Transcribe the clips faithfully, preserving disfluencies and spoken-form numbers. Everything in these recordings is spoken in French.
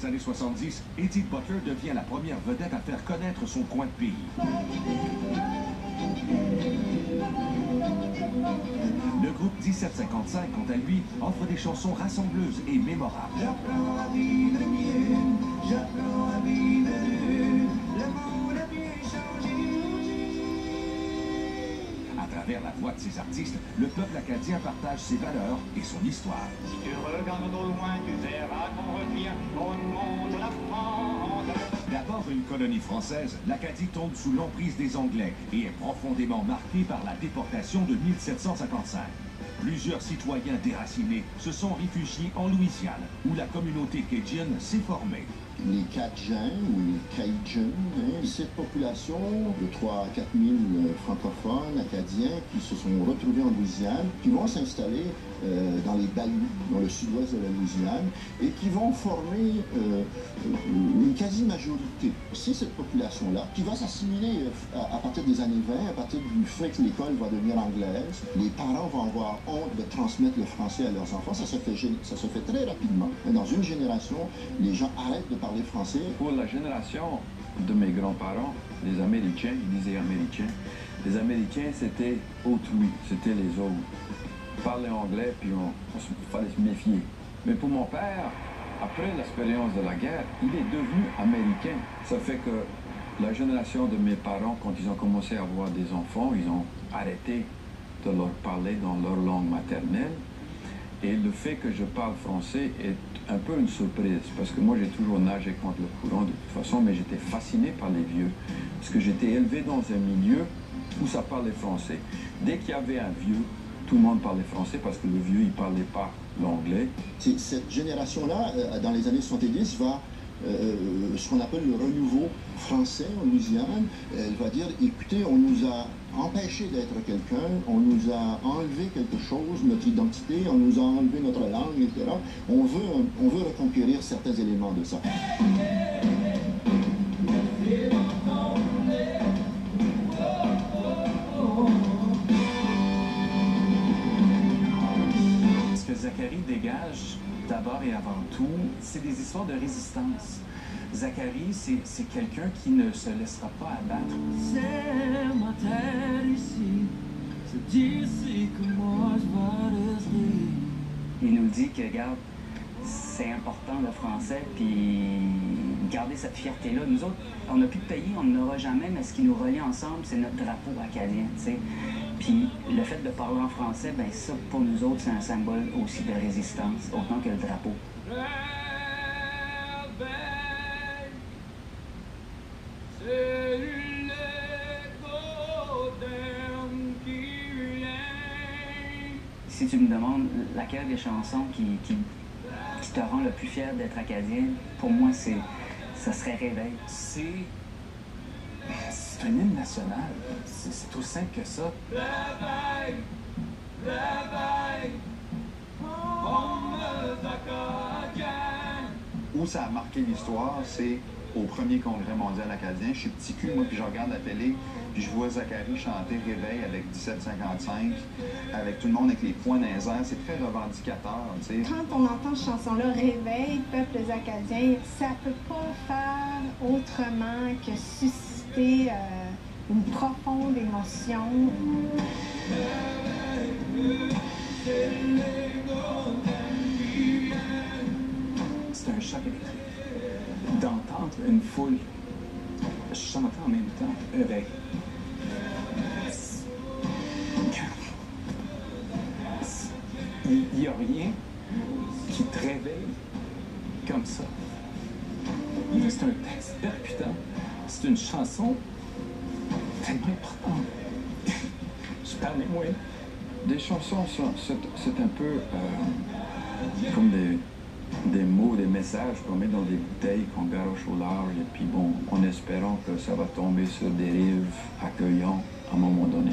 années soixante-dix, Edith Butler devient la première vedette à faire connaître son coin de pays. Le groupe dix-sept cinquante-cinq, quant à lui, offre des chansons rassembleuses et mémorables. J'apprends à vivre mieux, j'apprends à vivre mieux, le monde a bien changé. À travers la voix de ces artistes, le peuple acadien partage ses valeurs et son histoire. Si tu regardes au loin, tu verras qu'on revient au nom de la France. D'abord une colonie française, l'Acadie tombe sous l'emprise des Anglais et est profondément marquée par la déportation de mille sept cent cinquante-cinq. Plusieurs citoyens déracinés se sont réfugiés en Louisiane, où la communauté cajun s'est formée. Les Cajuns ou les Cajuns, hein, cette population de trois à quatre mille francophones acadiens qui se sont retrouvés en Louisiane, qui vont s'installer euh, dans les bayous, dans le sud-ouest de la Louisiane, et qui vont former euh, une quasi-majorité. C'est cette population-là qui va s'assimiler à, à partir des années vingt, à partir du fait que l'école va devenir anglaise. Les parents vont avoir honte de transmettre le français à leurs enfants. Ça se fait, ça se fait très rapidement. Dans une génération, les gens arrêtent de parler français. Pour la génération de mes grands-parents, les Américains, ils disaient Américains, les Américains c'était autrui, c'était les autres. Parler anglais, puis on, on se, fallait se méfier. Mais pour mon père, après l'expérience de la guerre, il est devenu américain. Ça fait que la génération de mes parents, quand ils ont commencé à avoir des enfants, ils ont arrêté de leur parler dans leur langue maternelle. Et le fait que je parle français est un peu une surprise, parce que moi j'ai toujours nagé contre le courant de toute façon, mais j'étais fasciné par les vieux, parce que j'étais élevé dans un milieu où ça parlait français. Dès qu'il y avait un vieux, tout le monde parlait français, parce que le vieux, il parlait pas l'anglais. Cette génération-là, dans les années soixante-dix, va Euh, ce qu'on appelle le renouveau français en Louisiane. Elle va dire, écoutez, on nous a empêché d'être quelqu'un, on nous a enlevé quelque chose, notre identité, on nous a enlevé notre langue, et cetera. On veut, on veut reconquérir certains éléments de ça. Ce que Zacharie dégage, d'abord et avant tout, c'est des histoires de résistance. Zacharie, c'est quelqu'un qui ne se laissera pas abattre. C'est ma terre ici, c'est d'ici que moi je vais rester. Il nous dit que, regarde, c'est important le français, puis garder cette fierté-là. Nous autres, on n'a plus de pays, on n'en aura jamais, mais ce qui nous relie ensemble, c'est notre drapeau acadien, tu sais. Puis le fait de parler en français, ben ça, pour nous autres, c'est un symbole aussi de résistance, autant que le drapeau. Si tu me demandes laquelle des chansons qui, qui, qui te rend le plus fier d'être acadien, pour moi, c'est, ça serait Réveil. C'est... C'est un hymne national. C'est tout simple que ça. Réveil, réveil, où ça a marqué l'histoire, c'est au premier congrès mondial acadien. Je suis petit cul, moi, puis je regarde la télé, puis je vois Zacharie chanter Réveil avec dix-sept cinquante-cinq, avec tout le monde avec les poings dans les airs. C'est très revendicateur, tu sais. Quand on entend cette chanson-là, Réveil, peuples acadiens, ça peut pas faire autrement que susciter euh, une profonde émotion. C'est un choc électrique. D'entendre une foule chanter en même temps avec... Il n'y a rien qui te réveille comme ça. C'est un texte percutant. C'est une chanson tellement importante. Je parlais moins. Des chansons, c'est un peu euh, comme des... des mots, des messages qu'on met dans des bouteilles, qu'on garoche au large, et puis bon, en espérant que ça va tomber sur des rives accueillantes à un moment donné.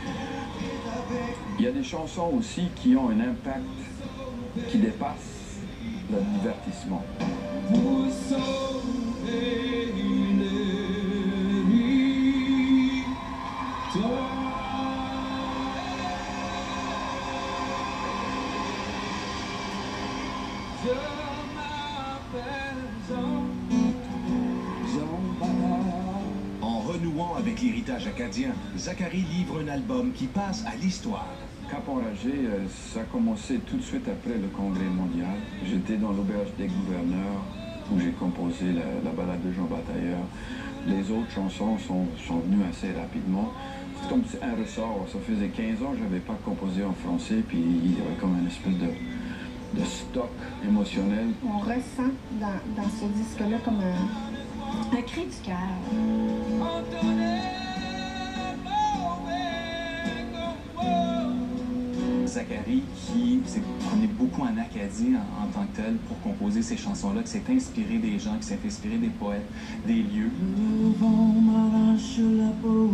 Il y a des chansons aussi qui ont un impact qui dépasse le divertissement. Pour sauver une vie, toi. Je m'appelle Jean. Renouant avec l'héritage acadien, Zachary livre un album qui passe à l'histoire. Cap Enragé, euh, ça a commencé tout de suite après le Congrès mondial. J'étais dans l'auberge des gouverneurs où j'ai composé la, la balade de Jean Batailleur. Les autres chansons sont, sont venues assez rapidement. C'est comme un ressort. Ça faisait quinze ans que je n'avais pas composé en français, puis il y avait comme une espèce de, de stock émotionnel. On ressent dans, dans ce disque-là comme un, un cri du cœur. Zachary qui s'est promené beaucoup en Acadie en, en tant que tel pour composer ces chansons-là, qui s'est inspiré des gens, qui s'est inspiré des poètes, des lieux. Le vent m'arrache la peau,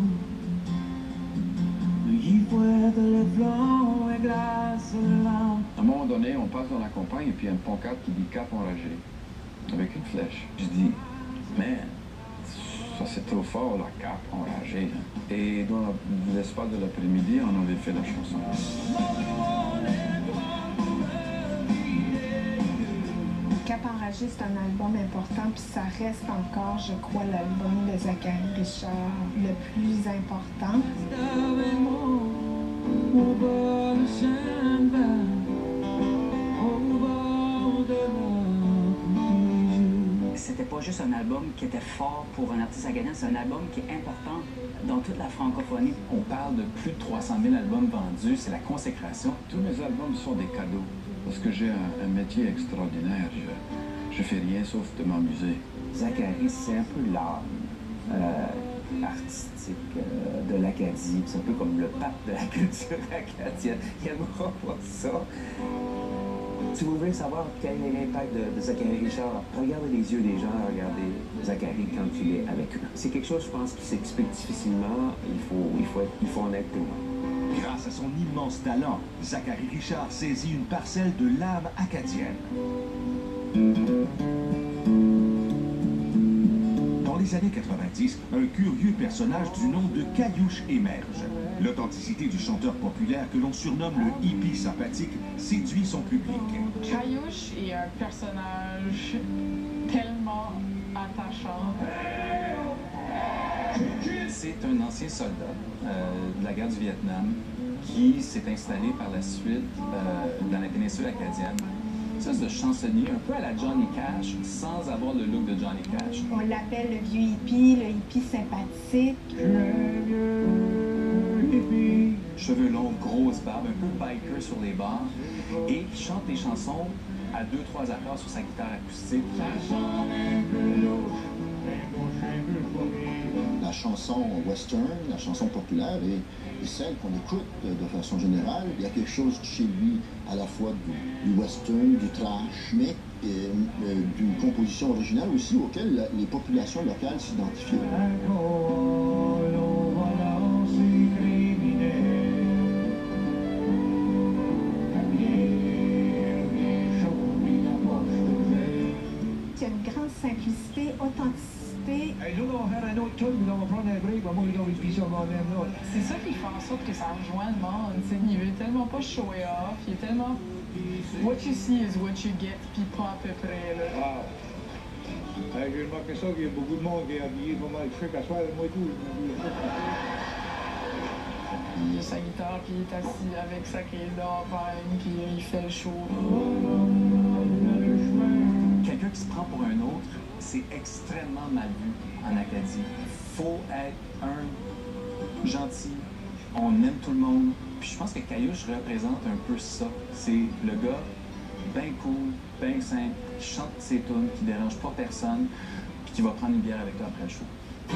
il fouette les flancs et glace l'âme. À un moment donné, on passe dans la campagne et puis il y a une pancarte qui dit Cap Enragé, avec une flèche. Je dis, man, ça c'est trop fort, la Cap Enragé. Et dans l'espace de l'après-midi, on avait fait la chanson. Cap Enragé, c'est un album important, puis ça reste encore, je crois, l'album de Zachary Richard le plus important. C'était pas juste un album qui était fort pour un artiste acadien, c'est un album qui est important dans toute la francophonie. On parle de plus de trois cent mille albums vendus, c'est la consécration. Tous mes albums sont des cadeaux, parce que j'ai un, un métier extraordinaire. Je, je fais rien sauf de m'amuser. Zachary, c'est un peu l'âme euh, artistique euh, de l'Acadie. C'est un peu comme le pape de la culture acadienne. Il n'aimera pas ça. Si vous voulez savoir quel est l'impact de, de Zachary Richard, regardez les yeux des gens, regardez Zachary quand il est avec eux. C'est quelque chose, je pense, qui s'explique difficilement. Il faut, il faut, être, il faut en être témoin. Grâce à son immense talent, Zachary Richard saisit une parcelle de l'âme acadienne. Dans les années quatre-vingt-dix, un curieux personnage du nom de Caillouche émerge. L'authenticité du chanteur populaire que l'on surnomme le hippie sympathique séduit son public. Caillouche est un personnage tellement attachant. C'est un ancien soldat euh, de la guerre du Vietnam qui s'est installé par la suite euh, dans la péninsule acadienne. Ça, c'est le chansonnier, un peu à la Johnny Cash, sans avoir le look de Johnny Cash. On l'appelle le vieux hippie, le hippie sympathique. Cheveux longs, grosse barbe, un peu biker sur les bords, et qui chante des chansons à deux, trois accords sur sa guitare acoustique. La chanson western, la chanson populaire est, est celle qu'on écoute de, de façon générale. Il y a quelque chose chez lui à la fois du, du western, du trash, mais euh, euh, d'une composition originale aussi auquel la, les populations locales s'identifient. Il y a une grande simplicité, authenticité. Hey, nous, on va faire un autre tour, nous allons prendre un break, moi, je vais pisser mon même là. C'est ça qui fait en sorte que ça rejoint le monde. T'sais, il veut tellement pas show it off, il est tellement... What you see is what you get, puis pas à peu près, là. Ah. Hey, j'ai remarqué ça, qu'il y a beaucoup de monde qui est habillé pas mal chic à soir, moi et tout. Il a sa guitare, puis il est assis avec sa crise d'orpaille, puis il fait le show. Quelqu'un qui se prend pour un autre, c'est extrêmement mal vu en Acadie. Faut être un gentil, on aime tout le monde. Puis je pense que Caillouche représente un peu ça. C'est le gars bien cool, bien simple, qui chante ses tunes, qui dérange pas personne, puis qui va prendre une bière avec toi après le show.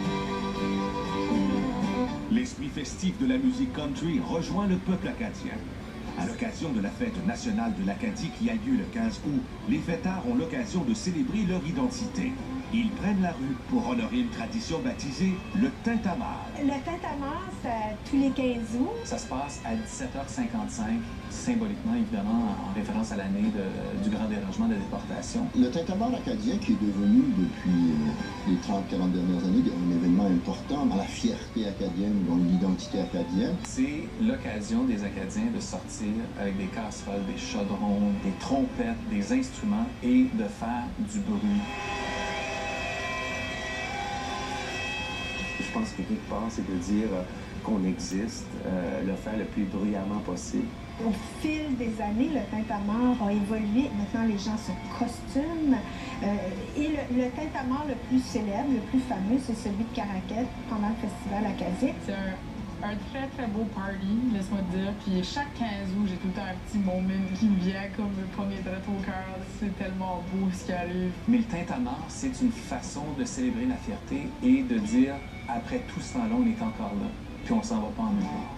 L'esprit festif de la musique country rejoint le peuple acadien. À l'occasion de la fête nationale de l'Acadie qui a lieu le quinze août, les fêtards ont l'occasion de célébrer leur identité. Ils prennent la rue pour honorer une tradition baptisée le Tintamarre. Le Tintamarre, c'est tous les quinze août. Ça se passe à dix-sept heures cinquante-cinq, symboliquement, évidemment, en référence à l'année du grand dérangement de la déportation. Le Tintamarre acadien, qui est devenu, depuis euh, les trente à quarante dernières années, un événement important dans la fierté acadienne, dans l'identité acadienne. C'est l'occasion des Acadiens de sortir avec des casseroles, des chaudrons, des trompettes, des instruments et de faire du bruit. Je pense que quelque part, c'est de dire euh, qu'on existe, euh, le faire le plus bruyamment possible. Au fil des années, le tintamarre a évolué. Maintenant, les gens se costument. Euh, et le, le tintamarre le plus célèbre, le plus fameux, c'est celui de Caraquet pendant le festival acadien. C'est un, un très, très beau party, laisse-moi te dire. Puis chaque quinze août, j'ai tout le temps un petit moment qui me vient comme le premier drette au cœur. C'est tellement beau ce qui arrive. Mais le tintamarre, c'est une façon de célébrer la fierté et de dire, après tout ce temps-là, on est encore là. Puis on s'en va pas en nulle part.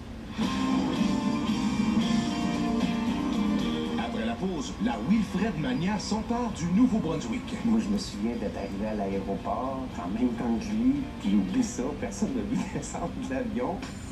Après la pause, la Wilfred Mania s'empare du Nouveau-Brunswick. Moi, je me souviens d'être arrivé à l'aéroport en même temps que lui, puis oublie ça, personne ne vu descendre de l'avion.